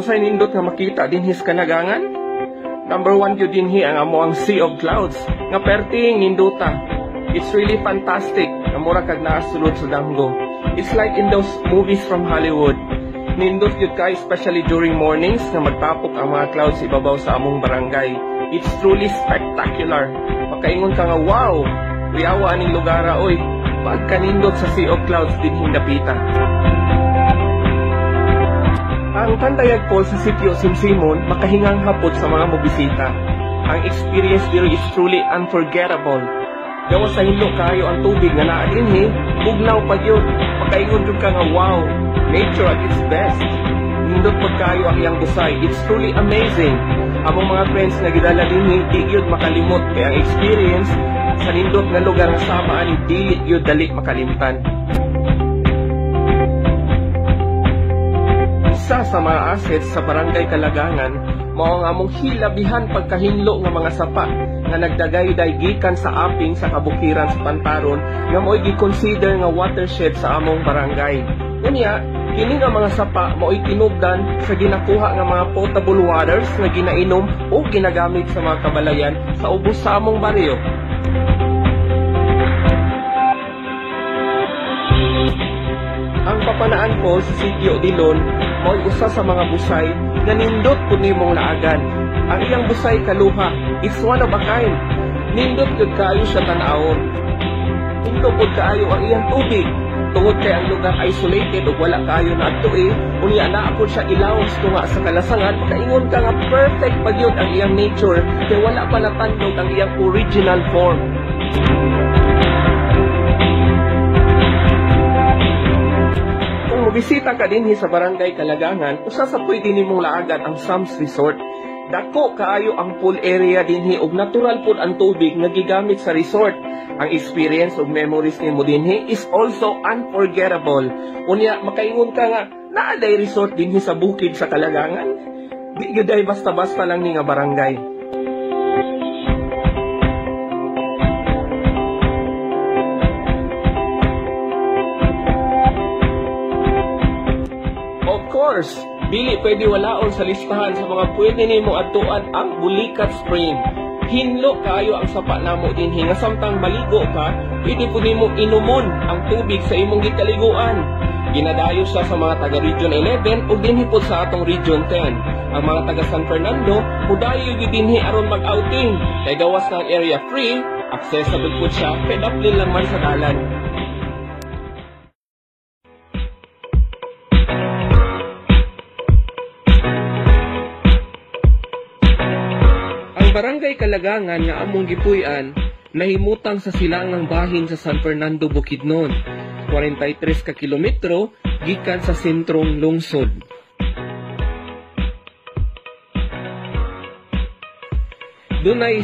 unsay nindot nga makita dinhi sa kalagangan? Number 1 gyud dinhi ang amo ang Sea of Clouds nga perting ninduta. It's really fantastic. Nga mura kag naasulod sa danggo. It's like in those movies from Hollywood. Nindot gyud kay especially during mornings nga magtapok ang mga clouds ibabaw sa among barangay. It's truly spectacular. Makaingon ka nga, wow, uyawa aning lugara oy. Pagkanindot sa Sea of Clouds dinhi napita. Ang Candayag Falls sa sitio Simsimon makahingang hapot sa mga mobisita. Ang experience diri is truly unforgettable. Gawa sa hinlo kayo ang tubig nga naa dinhi, bugnaw pa gyud. Makaingon jud ka nga, wow, nature at its best. Nindot pag kayo ang iyang busay. It's truly amazing. Among mga friends na gidala dinhi, di gyud makalimot kay ang experience sa nindot nga lugar nga sama ani dili gyud dali makalimtan. Isa sa mga assets sa Barangay Kalagangan mao ang among hilabihan pagkahinlo nga mga sapa nga nagdagayday gikan sa aping sa kabukiran sa Pantaron nga mo'y gi-consider nga watershed sa among barangay. Unya, kini nga mga sapa mo'y tinubdan sa ginakuha nga mga potable waters nga ginainom o ginagamit sa mga kabalayan sa ubos sa among baryo. Ang Papanaan Falls sa sitio Dilon mo'y usa sa mga busay na nindot pud nimong laagan. Ang iyang busay kaluha, it's one of a kind. Nindot jud kaayo siya tan-awon. Hinto pud kaayo ang iyang tubig. Tungod kay ang lugar isolated ug wala kaayo na adtoy, unya naa pud siya ilawom tunga sa kalasangan, makaingon ka nga perfect pa gyud ang iyang nature kay wala pa natandog ang iyang original form. Bisita ka dinhi sa Barangay Kalagangan, usa sa pwede nimong laagan ang Sam's Resort. Dako kaayo ang pool area dinhi ug natural pud ang tubig nga gigamit sa resort. Ang experience ug memories nimo dinhi is also unforgettable. Unya makaingon ka nga naaday resort dinhi sa bukid sa Kalagangan. Di gyud ay basta-basta lang ni nga barangay. Dili pwede walaon sa listahan sa mga pwede nimo adtuan ang Bulikat Spring. Hinlo kaayo ang sapa namo dinhi nga samtang maligo ka, pwede pud nimo inumon ang tubig sa imong gikaliguan. Ginadayo siya sa mga taga Region 11 ug dinhi pud sa atong Region 10. Ang mga taga San Fernando mudayo gyud dinhi aron mag-outing. Kay gawas na ang area free, accessible pud siya, pedapli lang man sa dalan. Barangay Kalagangan nga among gipuy-an nahimutang sa silangang bahin sa San Fernando, Bukidnon, 43 ka kilometro gikan sa sentrong lungsod. Dunay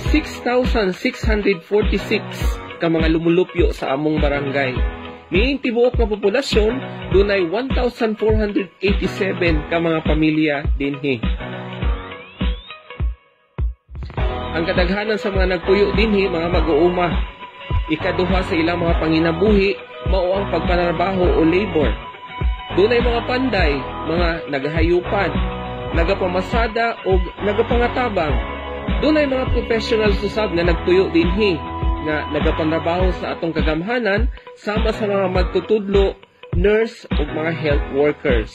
6,646 ka mga lumulupyo sa among barangay. Niing tibuok nga populasyon, dunay 1,487 ka mga pamilya dinhi. Ang kadaghanan sa mga nagpuyo dinhi mga mag-uuma. Ikaduha sa ilang mga panginabuhi mao ang pagpanarbaho o labor. Dunay mga panday, mga nagahayupan, nagapamasada o nagapangatabang. Dunay mga professional susab nga nagpuyo dinhi nga nagapanarbaho sa atong kagamhanan sama sa mga magtutudlo, nurse o mga health workers.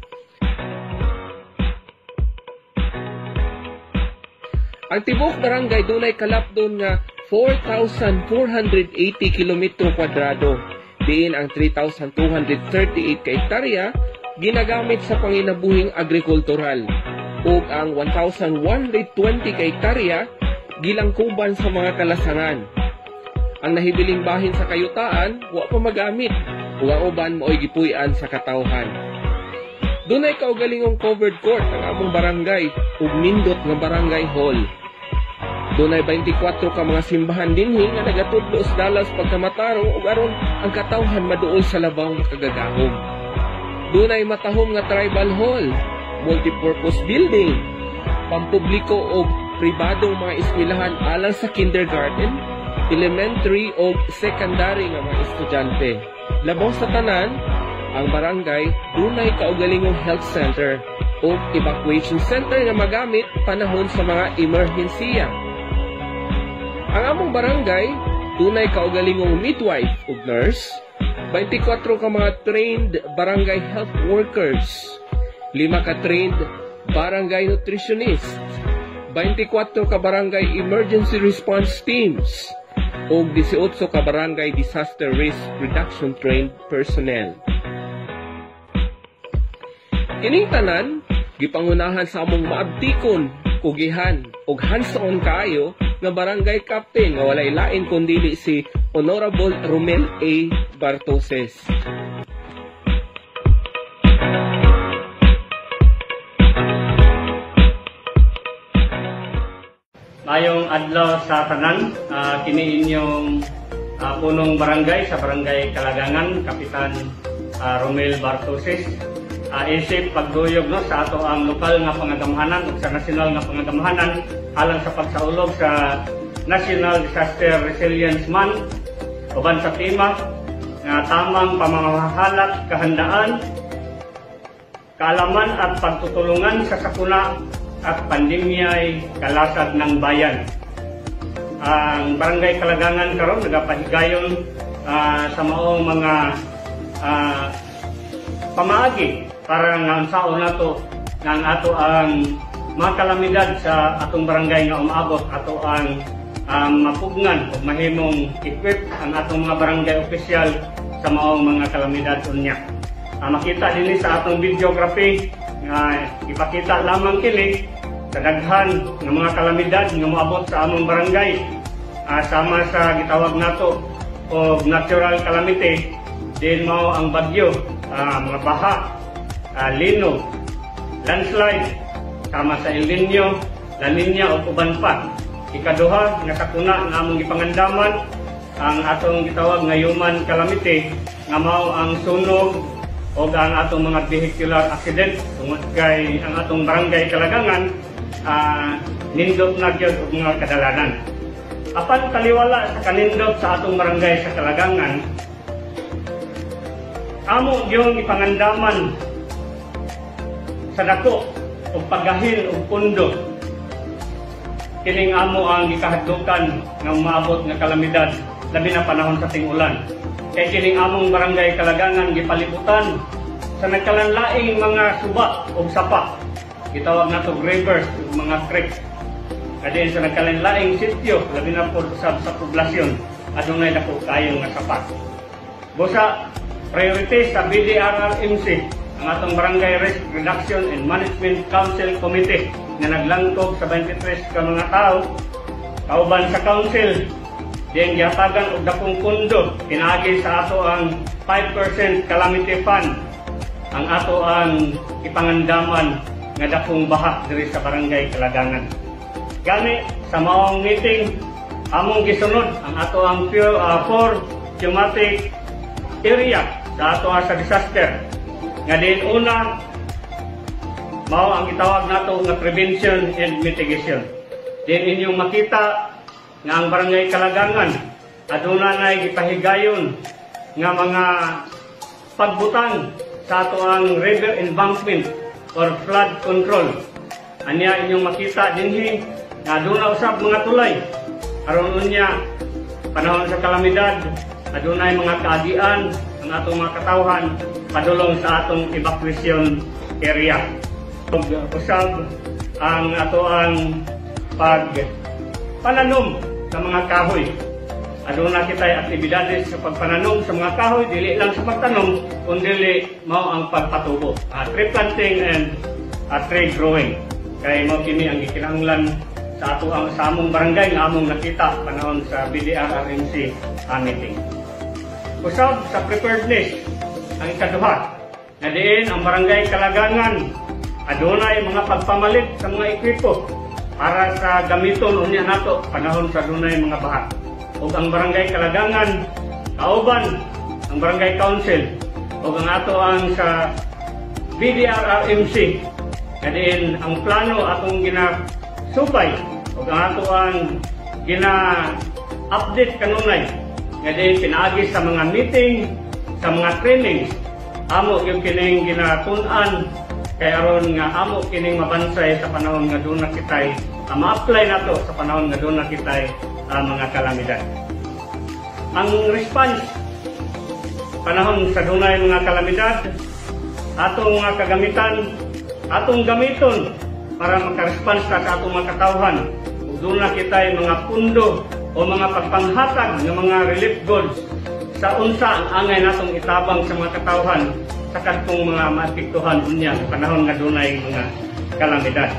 Ang tibuok barangay dunay kalapdon nga 4,480 kilometro kwadrado. Diin ang 3,238 ka hektarya ginagamit sa panginabuhing agrikultural ug ang 1,120 ka hektarya gilangkuban sa mga kalasangan. Ang nahibiling bahin sa kayutaan wa pa magamit ug ang uban maoy gipuy-an sa katawhan. Dunay kaugalingong covered court ang among barangay ug nindot nga barangay hall. Dunay 24 ka mga simbahan dinhi nga nagatudlo sa dalas pagkamatarong ug aron ang katawhan maduol sa labaw nga kagagahom. Dunay matahom nga tribal hall, multipurpose building, pampubliko ug pribadong mga eskwelahan alang sa kindergarten, elementary ug secondary nga mga estudyante. Labaw sa tanan, ang barangay dunay kaugalingong health center, o evacuation center nga magamit panahon sa mga emerhensiya. Ang among barangay dunay kaugalingong midwife ug nurse, 24 ka mga trained barangay health workers, 5 ka trained barangay nutritionist, 24 ka barangay emergency response teams, ug 18 ka barangay disaster risk reduction trained personnel. Kining tanan gipangunahan sa among maabtikon, kugihan ug hands-on kaayo nga barangay captain nga walay lain kundi si Honorable Romel A. Bartoses. Mayong adlaw sa tanan, kini inyong punong barangay sa Barangay Kalagangan, Kapitan Romel Bartoses. Isip pagduyog sa ato ang lokal nga pangagamhanan ug sa national nga pangagamhanan alang sa pagsaulog sa National Disaster Resilience Month uban sa tema nga tamang pamamahalat, kahandaan, kaalaman at pagtutulungan sa sakuna at pandemya'y kalasag ng bayan. Ang Barangay Kalagangan karon nagapahigayon sa maong mga pamaagi para nga unsaon nato nga ato ang mga kalamidad sa atong barangay nga umaabot, ato ang mapugnan o mahimong equip ang atong mga barangay opisyal sa maong mga kalamidad unya. Makita din sa atong videography ipakita lamang kini sa daghan ng mga kalamidad nga moabot sa among barangay, sama sa gitawag nato o natural calamity din mao ang bagyo, mga baha, linog, landslide, sama sa El Nino, La Nina o uban pa. Ikaduha nga sakuna nga among gipangandaman ang atong gitawag nga human calamity nga mao ang sunog o ang atong mga vehicular accident tungod kay ang atong barangay Kalagangan nindot na gyud og mga kadalanan. Apan kaliwala sa kanindot sa atong barangay sa Kalagangan, amo gyud ipangandaman sa dako o paggahin o pundo. Kining amo ang gikahadlukan ng maabot nga kalamidad labi na panahon sa ting-ulan. Kay kining among barangay Kalagangan gipalibutan sa nagkalanlaing mga suba o sapa. Gitawag nato rivers o mga creek. Kadin sa nagkalanlaing sitio labi na po sa poblasyon adunay dako kayo nga sapa. Busa priority sa BDRRMC ang atong Barangay Risk Reduction and Management Council Committee na naglangkog sa 23 ka mga tao. Kauban sa council, diyang gihatagan og dakong pundo, pinaagi sa ato ang 5% calamity fund, ang ato ang ipangandaman nga dakong baha diri sa Barangay Kalagangan. Gani sa maong meeting, among gisunod ang ato ang 4 thematic area sa ato sa disaster. Nga din una, mao ang itawag nato nga prevention and mitigation. Din inyong makita nga ang Barangay Kalagangan aduna nay gipahigayon nga mga pagbutang sa ato ang river embankment or flood control. Anya inyong makita dinhi nga aduna usab mga tulay aron unya panahon sa kalamidad adunay mga kaagian ang atong mga katawhan padulong sa atong evacuation area. Usab ang ato ang pagpananom sa mga kahoy. Aduna kitay aktibidades sa pagpananom sa mga kahoy, dili lang sa pagtanom, kundi mao ang pagpatubo. Tree planting and tree growing. Kay mao kini ang gikinahanglan sa ato ang sa among barangay nga among nakita panahon sa BDRRMC meeting. Usab sa preparedness ang ikaduha, na diin ang Barangay Kalagangan adunay mga pagpamalit sa mga ekwipo para sa gamiton unya nato panahon sa dunay mga baha. Ug ang Barangay Kalagangan kauban ang Barangay Council ug ang ato ang sa BDRRMC kadin ang plano atong ginasupay ug ang ato ang gina-update kanunay kadin pinaagi sa mga meeting, sa mga trainings, amo yung kining ginatun-an kay aron nga amo kining mabansay sa panahon nga doon na kitay ma-apply nato sa panahon nga doon na kitay mga kalamidad. Ang response panahon sa dunay mga kalamidad, atong mga kagamitan, atong gamiton para maka-response sa atong mga katawhan. Doon na kitay mga pundo o mga pagpanghatag ng mga relief goods sa unsa ang angay natong itabang sa mga katawhan sa kadtong mga maapektuhan unya panahon nga dunay mga kalamidad.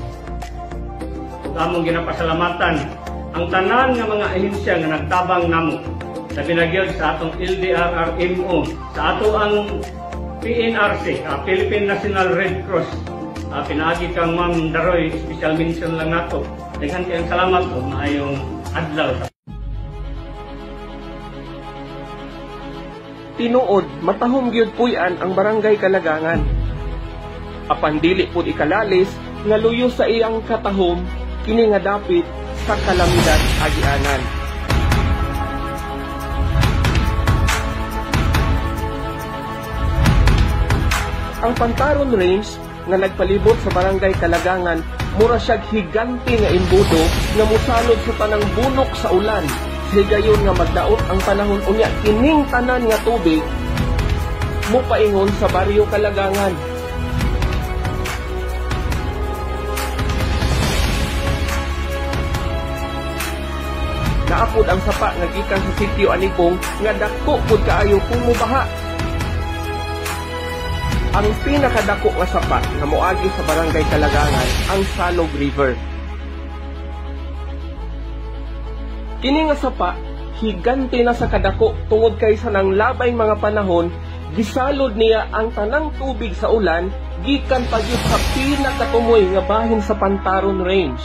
Ug among ginapasalamatan ang tanan nga mga ahensya nga nagtabang namo sa pinagyod sa atong LDRRMO, sa ato ang PNRC, Philippine National Red Cross. Pinaagi kang Ma'am Daroy, special mention lang nato. Daghan kayong salamat o maayong adlaw. Tinuod, matahom gyud puy-an ang barangay Kalagangan. Apan dili pud ikalalis nga luyo sa iyang katahom kini nga dapit sa kalamidad agianan. Ang Pantaron Range nga nagpalibot sa barangay Kalagangan, mura siyag higante nga imbudo nga musalod sa tanang bunok sa ulan. Higayon nga magdaot ang panahon unya kining tanan nga tubig mupaingon sa baryo Kalagangan. Naapod ang sapa nga gikan sa sitio Anipong nga dako pud kaayo kung mubaha. Ang pinakadako nga sapa nga moagi sa barangay Kalagangan ang Salog River. Kini nga sapa higante na sa kadako tungod kay sa nang labay mga panahon gisalod niya ang tanang tubig sa ulan gikan pagyud sa pinakatumoy nga bahin sa Pantaron Range.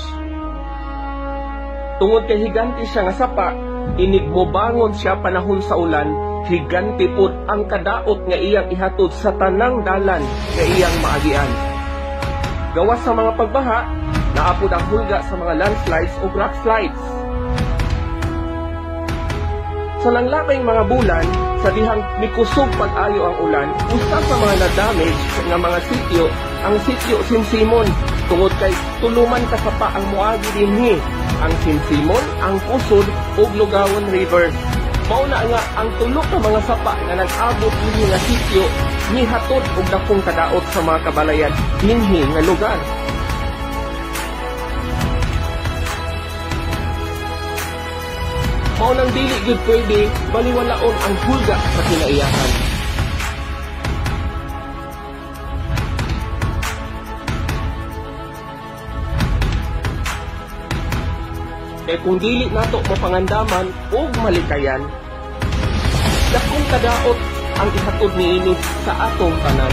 Tungod kay higante siya nga sapa, inig mobangon siya panahon sa ulan, higante pud ang kadaot nga iyang ihatod sa tanang dalan nga iyang maagian. Gawas sa mga pagbaha, naapod ang hulga sa mga landslides o rock slides. Sa nanglabay mga bulan, sa dihang mikusog pag-ayo ang ulan, usa sa mga na-damage nga mga sitio, ang sitio Sinsimon, tungod kay tuluman kasapa ang moagi dinhi, ang Sinsimon, ang Pusod ug Lugawan River. Mauna nga ang tulo ka mga sapa nga nag-abot dinhi nga sitio nihatod og dakong kadaot sa mga kabalayan dinhi nga lugar. Maunang dili gyud pwede baliwalaon ang hulga sa kinaiyahan. Kaya kung dili nato mapangandaman o malikayan, dakong kadaot ang ihatod niini sa atong tanan.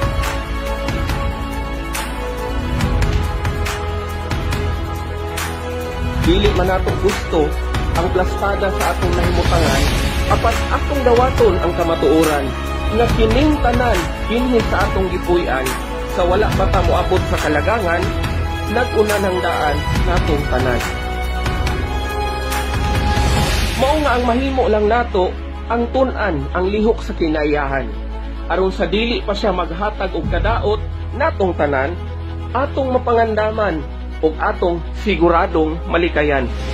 Dili man nato gusto ang plastada sa atong nahimutangan, apat atong dawaton ang kamatuoran na kining tanan dinhi sa atong gipuy-an sa wala bata moabot sa Kalagangan, nag-una ng daan natong tanan. Mao nga ang mahimo lang nato ang tun-an ang lihok sa kinaiyahan. Aron sa dili pa siya maghatag og kadaot natong tanan, atong mapangandaman ug atong siguradong malikayan.